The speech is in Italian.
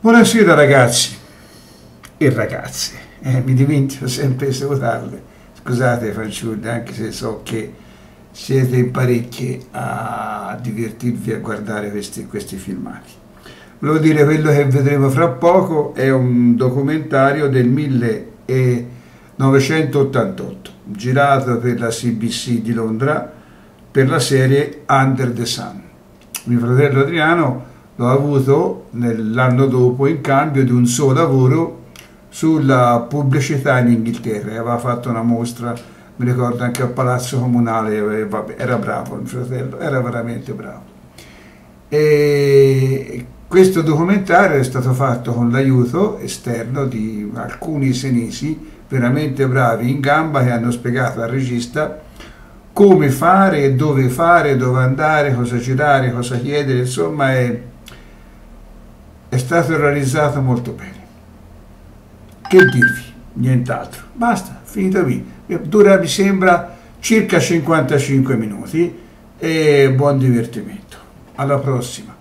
Buonasera ragazzi e ragazze, mi dimentico sempre di salutarle, scusate fanciulle, anche se so che siete in parecchie a divertirvi a guardare questi filmati. Volevo dire, quello che vedremo fra poco è un documentario del 1988, girato per la CBC di Londra per la serie Under the Sun. Mio fratello Adriano l'ho avuto l'anno dopo in cambio di un suo lavoro sulla pubblicità in Inghilterra. Aveva fatto una mostra, mi ricordo, anche al Palazzo Comunale, vabbè, era bravo mio fratello, era veramente bravo. E questo documentario è stato fatto con l'aiuto esterno di alcuni senesi veramente bravi in gamba, che hanno spiegato al regista come fare, dove andare, cosa girare, cosa chiedere, insomma è stato realizzato molto bene. Che dirvi? Nient'altro. Basta, finito qui. Dura, mi sembra, circa 55 minuti e buon divertimento. Alla prossima.